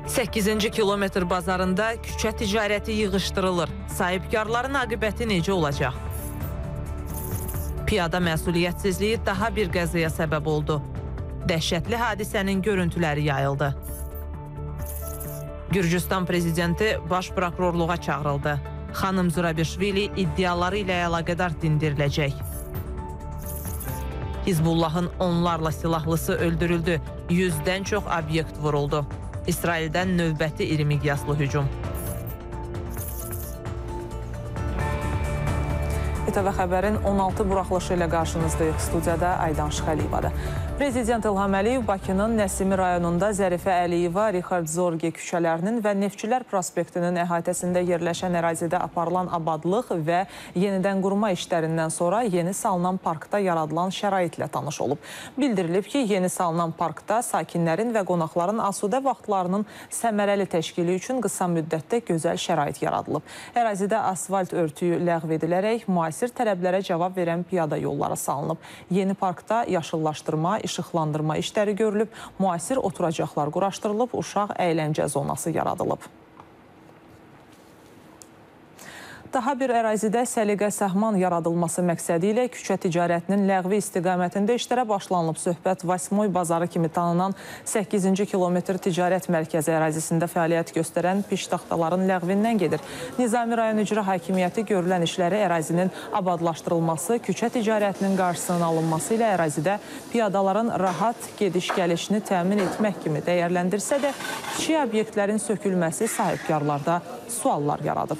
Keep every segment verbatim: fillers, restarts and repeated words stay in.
səkkizinci kilometr bazarında küçə ticarəti yığışdırılır. Sahibkarların aqibəti necə olacaq? Piyada məsuliyyətsizliyi daha bir qəzaya səbəb oldu. Dəhşətli hadisənin görüntüləri yayıldı. Gürcüstan prezidenti baş prokurorluğa çağırıldı. Xanım Zurabishvili iddiaları ilə əlaqədar dindiriləcək. Hizbullahın onlarla silahlısı öldürüldü. Yüzdən çox obyekt vuruldu. İsraildən növbəti iri miqyaslı hücum. İ T V xəbərin on altı buraxılışı ilə qarşınızdayıq. Studiyada Aydan Şıxəliyevadır. Prezident İlham Əliyev Bakının Nəsimi rayonunda Zərifə Əliyeva, Rixard Zorge küçələrinin və Neftçilər prospektinin əhatəsində yerləşən ərazidə aparılan abadlıq və yenidən qurma işlərindən sonra yeni salınan parkda yaradılan şəraitlə tanış olub. Bildirilib ki, yeni salınan parkda sakinlərin və qonaqların asudə vaxtlarının səmərəli təşkili üçün qısa müddətdə gözəl şərait yaradılıb. Ərazidə asfalt örtüyü ləğv edilərək müasir tələblərə cavab verən piyada yolları salınıb. Yeni parkda yaşıllaşdırma, işıqlandırma işləri görülüb, müasir oturacaqlar quraşdırılıb, uşaq əyləncə zonası yaradılıb. Daha bir ərazidə səliqə səhman yaradılması məqsədi ilə küçə ticarətinin ləğvi istiqamətində işlərə başlanılıb. Söhbət Vasmoy bazarı kimi tanınan səkkizinci kilometr ticarət mərkəzi ərazisində fəaliyyət göstərən piştaxtaların ləğvindən gedir. Nizami rayon icra hakimiyyəti görülən işləri ərazinin abadlaşdırılması, küçə ticarətinin qarşısının alınması ilə ərazidə piyadaların rahat gediş-gəlişini təmin etmək kimi dəyərləndirsə də, kiçik obyektlərin sökülməsi sahibkarlarda suallar yaradıb.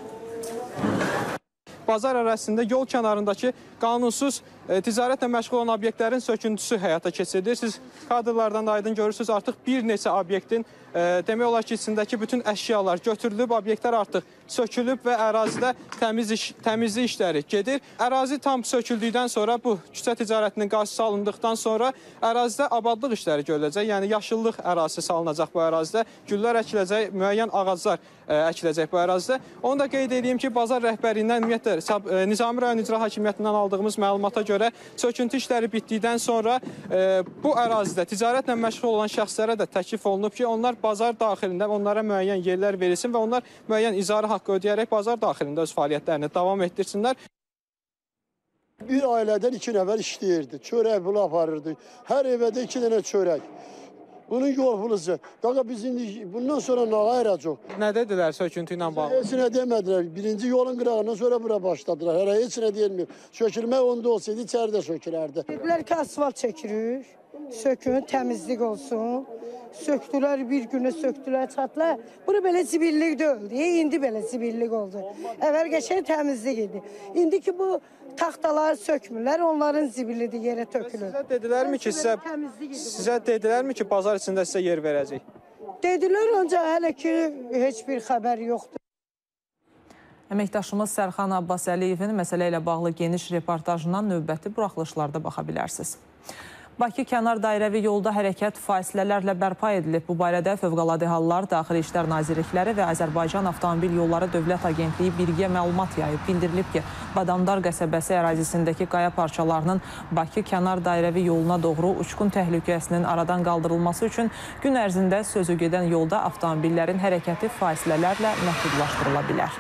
Bazar ərazisində yol kənarındakı qanunsuz e, ticarətlə məşğul olan obyektlərin söküntüsü həyata keçirilir. Siz kadrlardan da aydın görürsünüz, artıq bir neçə obyektin e, demək olar ki, içindəki bütün əşyalar götürülüb, obyektlər artıq sökülüb və ərazidə təmiz iş, təmizlik işləri gedir. Ərazi tam söküldükdən sonra, bu küçə ticarətinin qarşısı alındıqdan sonra ərazidə abadlıq işləri görüləcək. Yəni yaşıllıq ərazisi salınacaq bu ərazidə, güllər əkiləcək, müəyyən ağaclar ə, əkiləcək bu ərazidə. Onu da qeyd edeyim ki, bazar rəhbərliyindən ümumiyyətlə Nizami rayon icra hakimiyyətindən aldığımız məlumata görə söküntü işləri bitdikdən sonra ə, bu ərazidə ticarətlə məşğul olan şəxslərə də təklif olunub ki, onlar bazar daxilində onlara müəyyən yerlər verilsin və onlar müəyyən icarə haqqı ödəyərək bazar daxilində öz fəaliyyətlərini davam etdirsinlər. Bir ailədən iki nəfər işləyirdi, çörək pulu aparırdı, hər evdə iki dənə çörək. Bunun yol pulusu. Qaqa biz indi bundan sonra nə ayıracaq? Nə dedilər söküntü ilə bağlı? Heç nə demədilər. Birinci yolun qırağından sonra bura başladılar. Hələ heç nə deyilmir. Sökülmək onda olsaydı içəridə sökülərdi. Dedilər ki, asfalt çəkirik, sökün, təmizlik olsun. Söktülər, bir günü söktülər, çatdılar. Bura belə zibillik deyildi, indi belə zibillik oldu. Əvvəl qəşəng təmizlik idi. İndi ki, bu taxtaları sökmürlər, onların zibilidir, yerə tökülür. Sizə dedilərmi ki, sizə, sizə dedilərmi ki, bazar içində sizə yer verəcək? Dedilər, ancaq hələ ki, heç bir xəbər yoxdur. Əməkdaşımız Sərxan Abbas Əliyevin məsələ ilə bağlı geniş reportajından növbəti buraxılışlarda baxa bilərsiniz. Bakı kənar dairəvi yolda hərəkət fasilələrlə bərpa edilib. Bu barədə Fövqəladə Hallar, Daxili İşlər Nazirlikləri və Azərbaycan Avtomobil Yolları Dövlət Agentliyi birgə məlumat yayıb. Bildirilib ki, Badamdar qəsəbəsi ərazisindəki qaya parçalarının Bakı kənar dairəvi yoluna doğru uçqun təhlükəsinin aradan qaldırılması üçün gün ərzində sözü gedən yolda avtomobillərin hərəkəti fasilələrlə məhdudlaşdırıla bilər.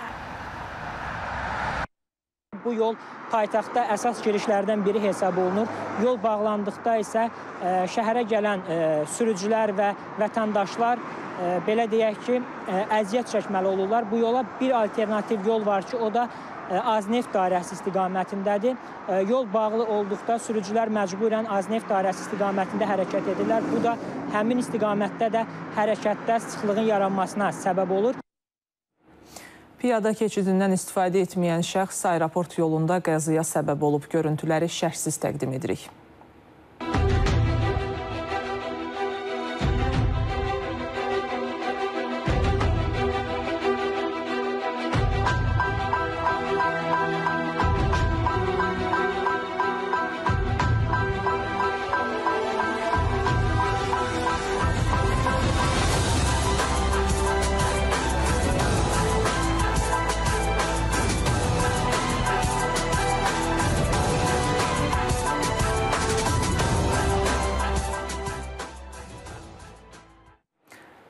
Bu yol paytaxtda əsas girişlərdən biri hesab olunur. Yol bağlandıqda isə ə, şəhərə gələn ə, sürücülər və vətəndaşlar ə, belə deyək ki, ə, əziyyət çəkməli olurlar. Bu yola bir alternativ yol var ki, o da ə, Azneft dairəsi istiqamətindədir. Ə, yol bağlı olduqda sürücülər məcburən Azneft dairəsi istiqamətində hərəkət edirlər. Bu da həmin istiqamətdə də hərəkətdə sıxlığın yaranmasına səbəb olur. Piyada keçidindən istifadə etməyən şəxs aeroport yolunda qəzaya səbəb olub. Görüntüləri şərhsiz təqdim edirik.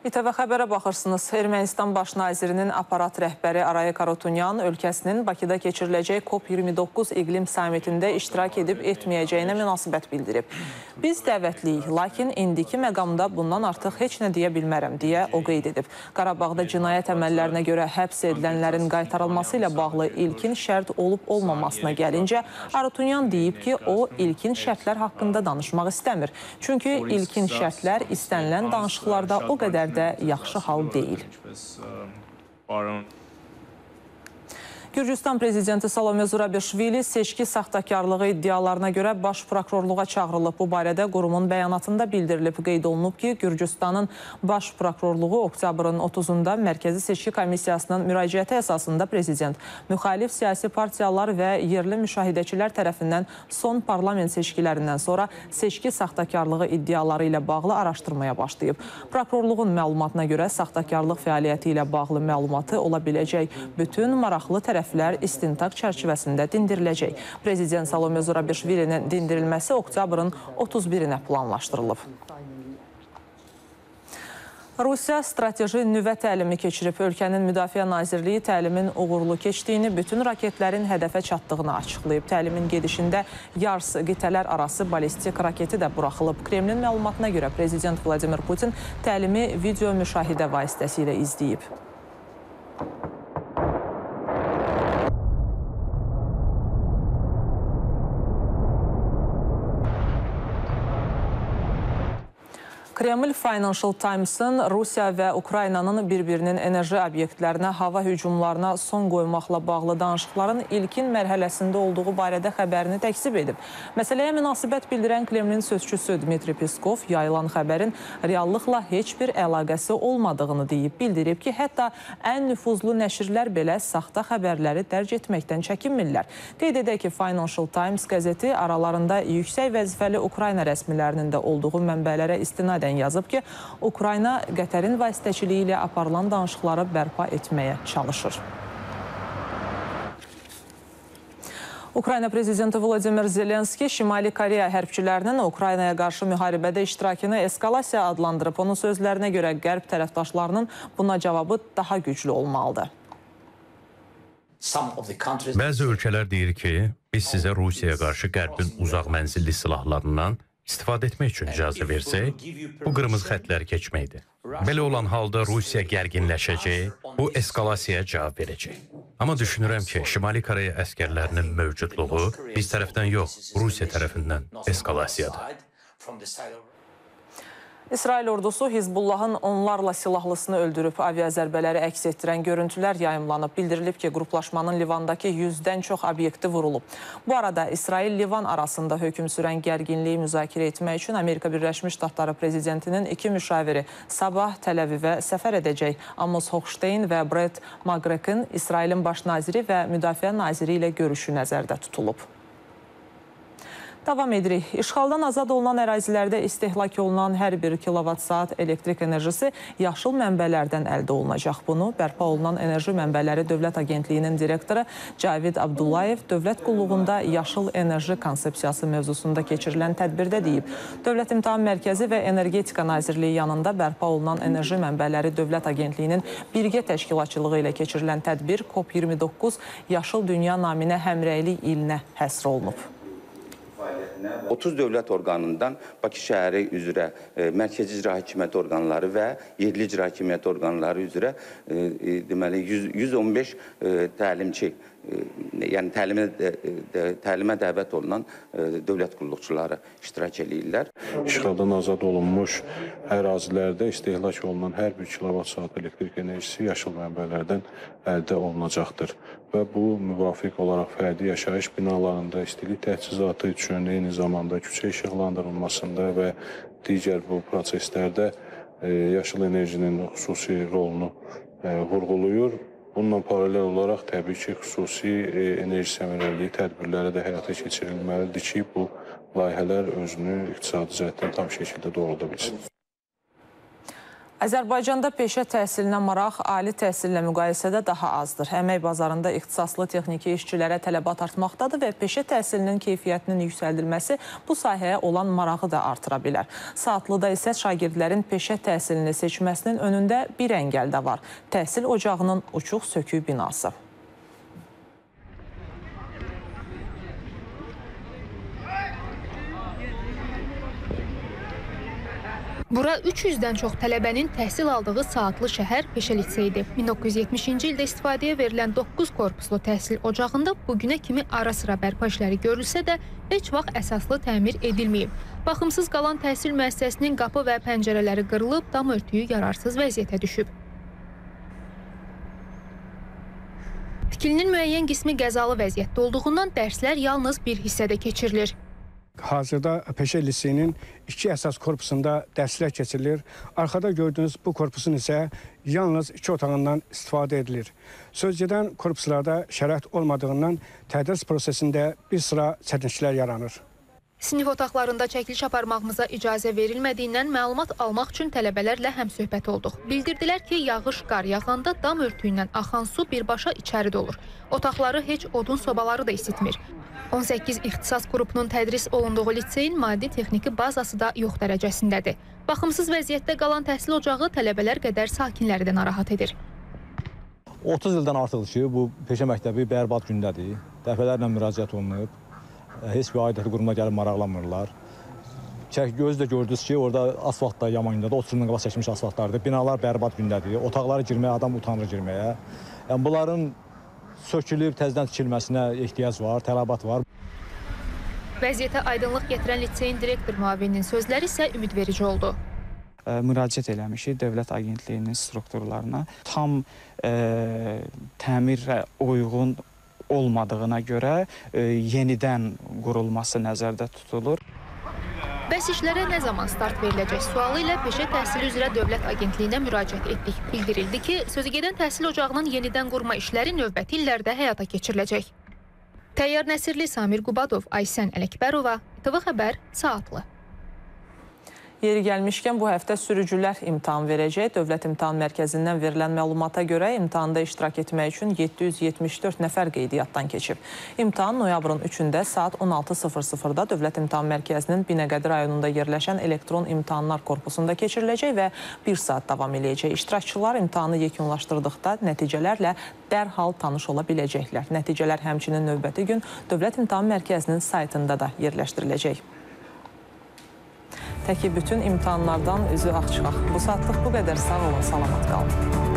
İTV xəbərə baxırsınız. Ermənistan baş nazirinin aparat rəhbəri Arayik Harutyunyan ölkəsinin Bakıda keçiriləcək COP iyirmi doqquz iqlim sammitində iştirak edib etməyəcəyinə münasibət bildirib. Biz dəvətliyik, lakin indiki məqamda bundan artıq heç nə deyə bilmərəm, deyə o qeyd edib. Qarabağda cinayət əməllərinə görə həbs edilənlərin qaytarılması ilə bağlı ilkin şərt olub-olmamasına gəlincə, Harutyunyan deyib ki, o ilkin şərtlər haqqında danışmaq istəmir. Çünki ilkin şərtlər istənilən danışıqlarda o qədər də yaxşı hal deyil. Gürcüstan prezidenti Salome Zurabišvili seçki saxtakarlığı iddialarına görə baş prokurorluğa çağırılıb. Bu barədə qurumun bəyanatında bildirilib. Qeyd olunub ki, Gürcüstanın baş prokurorluğu oktyabrın otuzunda Mərkəzi Seçki Komissiyasının müraciəti əsasında prezident, müxalif siyasi partiyalar və yerli müşahidəçilər tərəfindən son parlament seçkilərindən sonra seçki saxtakarlığı iddiaları ilə bağlı araşdırmaya başlayıb. Prokurorluğun məlumatına görə saxtakarlıq fəaliyyəti ilə bağlı məlumatı ola biləcək bütün maraqlı tərəflər istintaq çərçivəsində dindiriləcək. Prezident Salome Zurabišvilinin dindirilməsi oktyabrın otuz birinə planlaşdırılıb. Rusiya strateji nüvə təlimi keçirib. Ölkənin Müdafiə Nazirliyi təlimin uğurlu keçdiyini, bütün raketlərin hədəfə çatdığını açıqlayıb. Təlimin gedişində Yars qitələr arası balistik raketi də buraxılıb. Kremlin məlumatına görə Prezident Vladimir Putin təlimi video müşahidə vasitəsilə izləyib. Kreml Financial Times-ın Rusiya və Ukraynanın bir-birinin enerji obyektlərinə hava hücumlarına son qoymaqla bağlı danışıqların ilkin mərhələsində olduğu barədə xəbərini təksib edib. Məsələyə münasibət bildirən Kremlin sözçüsü Dmitri Peskov yayılan xəbərin reallıqla heç bir əlaqəsi olmadığını deyib. Bildirib ki, hətta ən nüfuzlu nəşrlər belə saxta xəbərləri dərc etməkdən çəkinmirlər. Qeyd edək ki, Financial Times qəzeti aralarında yüksək vəzifəli Ukrayna rəsmilərinin də olduğu mənbələrə istinadən yazıb ki, Ukrayna Qətərin vasitəçiliyi ilə aparılan danışıqları bərpa etməyə çalışır. Ukrayna prezidenti Vladimir Zelenski Şimali Koreya hərbçilərinin Ukraynaya qarşı müharibədə iştirakını eskalasiya adlandırıb. Onun sözlərinə görə qərb tərəfdaşlarının buna cavabı daha güclü olmalıdır. Bəzi ölkələr deyir ki, biz sizə Rusiyaya qarşı qərbin uzaq mənzilli silahlarından istifadə etmək üçün icazə versək, bu qırmızı xətləri keçməkdir. Belə olan halda Rusiya gərginləşəcək, bu eskalasiyaya cavab verəcək. Amma düşünürəm ki, Şimali Koreya əskərlərinin mövcudluğu biz tərəfdən yox, Rusiya tərəfindən eskalasiyadır. İsrail ordusu Hizbullahın onlarla silahlısını öldürüb. Aviazərbələri əks etdirən görüntülər yayımlanıb. Bildirilib ki, qruplaşmanın Livandakı yüzdən çox obyekti vurulub. Bu arada İsrail-Livan arasında hökm sürən gərginliyi müzakirə etmək üçün Amerika Birləşmiş Ştatları prezidentinin iki müşaviri sabah Təl-Əvivə səfər edəcək. Amos Hochstein və Brett McGregor İsrailin baş naziri və müdafiə naziri ilə görüşü nəzərdə tutulub. Davam edirik. İşğaldan azad olunan ərazilərdə istehlak olunan hər bir kilovat saat elektrik enerjisi yaşıl mənbələrdən əldə olunacaq. Bunu bərpa olunan Enerji Mənbələri Dövlət Agentliyinin direktoru Cavid Abdullayev Dövlət Qulluğunda yaşıl enerji konsepsiyası mövzusunda keçirilən tədbirdə deyib. Dövlət İmtahan Mərkəzi və Energetika Nazirliyi yanında bərpa olunan Enerji Mənbələri Dövlət Agentliyinin birgə təşkilatçılığı ilə keçirilən tədbir COP iyirmi doqquz Yaşıl Dünya naminə həmrəylik ilinə həsr olunub. otuz dövlət orqanından Bakı şəhəri üzrə e, mərkəzi icra hakimiyyəti orqanları və yerli icra hakimiyyəti orqanları üzrə e, e, deməli yüz on beş e, təlimçi, e, yəni təlimə, e, təlimə dəvət olunan e, dövlət qulluqçuları iştirak edirlər. İşğaldan azad olunmuş ərazilərdə istehlak olunan hər bir kilovat saat elektrik enerjisi yaşıl mənbələrdən əldə olunacaqdır. Və bu müvafiq olaraq fərdi yaşayış binalarında istilik təchizatı üçün, eyni zamanda küçə işıqlandırılmasında və digər bu proseslərdə e, yaşıl enerjinin xüsusi rolunu e, vurğulayır. Bununla paralel olaraq təbii ki, xüsusi e, enerji səmərəliliyi tədbirləri də həyata keçirilməlidir ki, bu layihələr özünü iqtisadi cəhətdən tam şəkildə doğruda bilsin. Azərbaycanda peşə təhsilinə maraq ali təhsillə müqayisədə daha azdır. Əmək bazarında ixtisaslı texniki işçilərə tələbat artmaqdadır və peşə təhsilinin keyfiyyətinin yüksəldilməsi bu sahəyə olan marağı da artıra bilər. Saatlıda isə şagirdlərin peşə təhsilini seçməsinin önündə bir əngəl də var. Təhsil ocağının uçuq sökük binası. Bura üç yüzdən çox tələbənin təhsil aldığı Saatlı şəhər peşə liseydi. min doqquz yüz yetmişinci ildə istifadəyə verilən doqquz korpuslu təhsil ocağında bugünə kimi ara sıra bərpa işləri görülsə də heç vaxt əsaslı təmir edilməyib. Baxımsız qalan təhsil müəssisəsinin qapı və pəncərələri qırılıb, dam örtüyü yararsız vəziyyətə düşüb. Tikilinin müəyyən qismi qəzalı vəziyyətdə olduğundan dərslər yalnız bir hissədə keçirilir. Hazırda peşə liseyinin iki əsas korpusunda dərslər keçirilir. Arxada gördüyünüz bu korpusun isə yalnız iki otağından istifadə edilir. Sözgedən korpuslarda şərait olmadığından tədris prosesində bir sıra çətinliklər yaranır. Sinif otaqlarında çəkiliş aparmağımıza icazə verilmədiyindən məlumat almaq üçün tələbələrlə həmsöhbət olduq. Bildirdilər ki, yağış, qar yağanda dam örtüyündən axan su birbaşa içəri dolur. Otaqları heç odun sobaları da isitmir. on səkkiz ixtisas qrupunun tədris olunduğu liseyin maddi texniki bazası da yox dərəcəsindədir. Baxımsız vəziyyətdə qalan təhsil ocağı tələbələr qədər sakinləri də narahat edir. otuz ildən artıqdır ki, bu peşə məktəbi bərbad gündədir. Dəfələrlə müraciət olunub. Heç bir aidiyyəti qurumuna gəlib maraqlanmırlar. Gözü də gördünüz ki, orada asfalt da yaman gündədir. otuz ildən qabaq çəkilmiş asfaltlardır. Binalar bərbad gündədir. Otaqları girməyə adam utanır girməyə. Yəni bunların sökülüb təzədən tikilməsinə ehtiyac var, tələbat var. Vəziyyətə aydınlıq gətirən liseyin direktor müavininin sözləri isə ümidverici oldu. E, müraciət eləmişik Dövlət Agentliyinin strukturlarına. Tam e, təmirə uyğun olmadığına görə e, yenidən qurulması nəzərdə tutulur. Bəs işlərə nə zaman start veriləcək sualı ilə Peşə Təhsili üzrə Dövlət Agentliyinə müraciət etdik. Bildirildi ki, sözügedən təhsil ocağının yenidən qurma işləri növbəti illərdə həyata keçiriləcək. Təyyar Nəsirli, Samir Qubadov, Aysən Ələkbərova, İ T V Xəbər, Saatlı. Yeri gəlmişkən bu həftə sürücülər imtahan verəcək. Dövlət İmtahan Mərkəzindən verilən məlumata görə imtahanda iştirak etmək üçün yeddi yüz yetmiş dörd nəfər qeydiyyatdan keçib. İmtahan noyabrın üçündə saat on altı sıfır sıfırda Dövlət İmtahan Mərkəzinin Binəqədi rayonunda yerləşən elektron imtahanlar korpusunda keçiriləcək və bir saat davam eləyəcək. İştirakçılar imtahanı yekunlaşdırdıqda nəticələrlə dərhal tanış ola biləcəklər. Nəticələr həmçinin növbəti gün Dövlət İmtahan Mərkəzinin saytında da yerləşdiriləcək. Təki bütün imtahanlardan üzü ağ çıxaq. Bu saatlıq bu qədər. Sağ olun, salamat qalın.